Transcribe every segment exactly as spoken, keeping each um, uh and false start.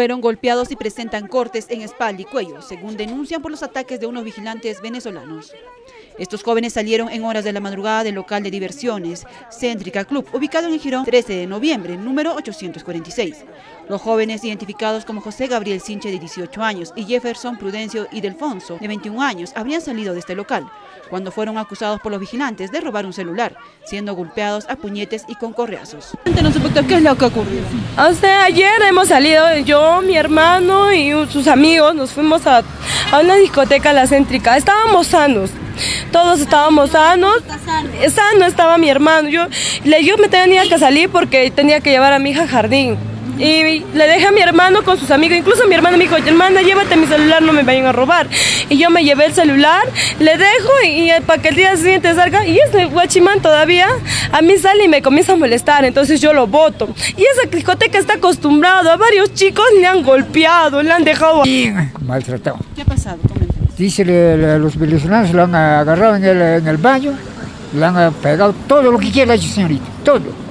Fueron golpeados y presentan cortes en espalda y cuello, según denuncian por los ataques de unos vigilantes venezolanos. Estos jóvenes salieron en horas de la madrugada del local de diversiones Céntrica Club, ubicado en el Jirón trece de noviembre, número ochocientos cuarenta y seis. Los jóvenes, identificados como José Gabriel Sinche, de dieciocho años, y Jefferson Prudencio Ildefonso, de veintiún años, habrían salido de este local, cuando fueron acusados por los vigilantes de robar un celular, siendo golpeados a puñetes y con correazos. Cuéntanos un poquito, ¿qué es lo que ocurrió? O sea, ayer hemos salido, yo, mi hermano y sus amigos, nos fuimos a, a una discoteca, La Céntrica. Estábamos sanos. Todos estábamos sanos, sano estaba mi hermano. Yo, yo me tenía que salir porque tenía que llevar a mi hija al jardín. Y le dejé a mi hermano con sus amigos. Incluso mi hermano me dijo, hermana, llévate mi celular, no me vayan a robar. Y yo me llevé el celular, le dejo y, y para que el día siguiente salga. Y ese guachimán todavía a mí sale y me comienza a molestar. Entonces yo lo boto. Y esa discoteca está acostumbrado. A varios chicos le han golpeado, le han dejado maltratado. ¿Qué ha pasado? Coméntanos. Dice le, le, los venezolanos lo han agarrado en el, en el baño, le han pegado todo lo que quiera, señorita, todo.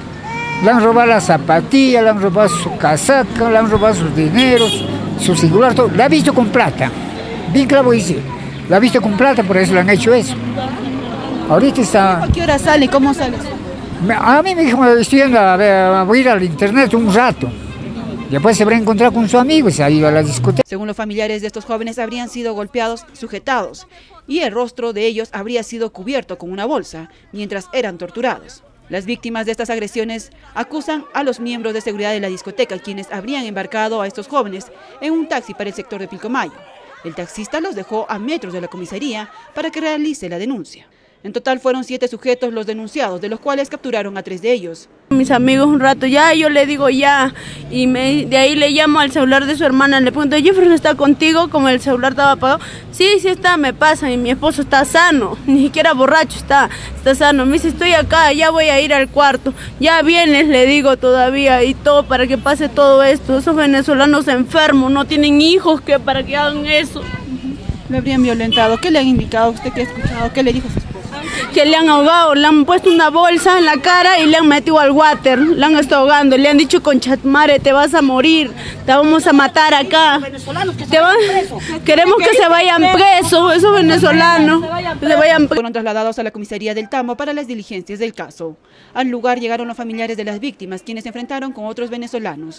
Le han robado las zapatillas, le han robado su casaca, le han robado sus dineros, su celular, todo. La ha visto con plata. Bien claro dice, la ha visto con plata, por eso le han hecho eso. Ahorita está... ¿A qué hora sale? ¿Cómo sale? A mí me dijo, estoy yendo a, ver, a ir al internet un rato. Después se habrá encontrado con su amigo y se ha ido a la discoteca. Según los familiares de estos jóvenes, habrían sido golpeados, sujetados, y el rostro de ellos habría sido cubierto con una bolsa mientras eran torturados. Las víctimas de estas agresiones acusan a los miembros de seguridad de la discoteca, quienes habrían embarcado a estos jóvenes en un taxi para el sector de Pilcomayo. El taxista los dejó a metros de la comisaría para que realice la denuncia. En total fueron siete sujetos los denunciados, de los cuales capturaron a tres de ellos. Mis amigos un rato, ya, yo le digo ya, y me, de ahí le llamo al celular de su hermana, le pregunto, ¿Jefferson está contigo? Como el celular estaba apagado, sí, sí está, me pasa, y mi esposo está sano, ni siquiera borracho está, está sano. Me dice, estoy acá, ya voy a ir al cuarto, ya vienes, le digo todavía, y todo para que pase todo esto. Esos venezolanos enfermos, no tienen hijos que para que hagan eso. ¿Le habrían violentado? ¿Qué le han indicado? ¿Usted qué ha escuchado? ¿Qué le dijo su esposo? Que le han ahogado, le han puesto una bolsa en la cara y le han metido al water, le han estado ahogando, le han dicho, conchatmare, te vas a morir, te vamos a matar acá. Te va... Queremos que se vayan presos, esos venezolanos, que se vayan presos. Fueron trasladados a la comisaría del Tambo para las diligencias del caso. Al lugar llegaron los familiares de las víctimas, quienes se enfrentaron con otros venezolanos.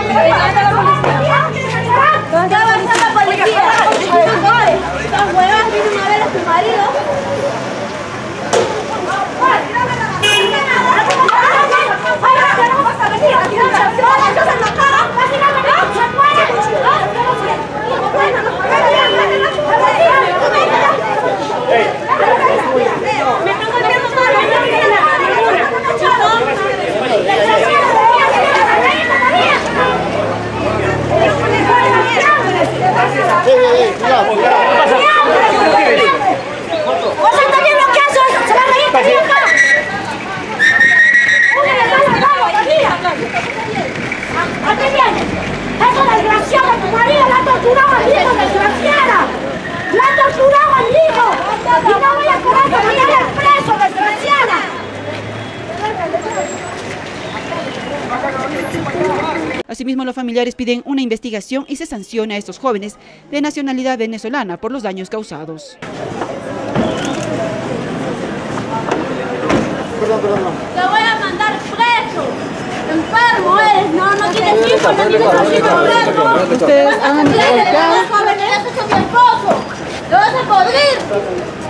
Asimismo, los familiares piden una investigación y se sancione a estos jóvenes de nacionalidad venezolana por los daños causados. Te voy a mandar preso. Enfermo eres, no, no tienes hijos, no tienes hijos. Ustedes han golpeado. Jóvenes, ese es mi esposo. Te vas a podrir.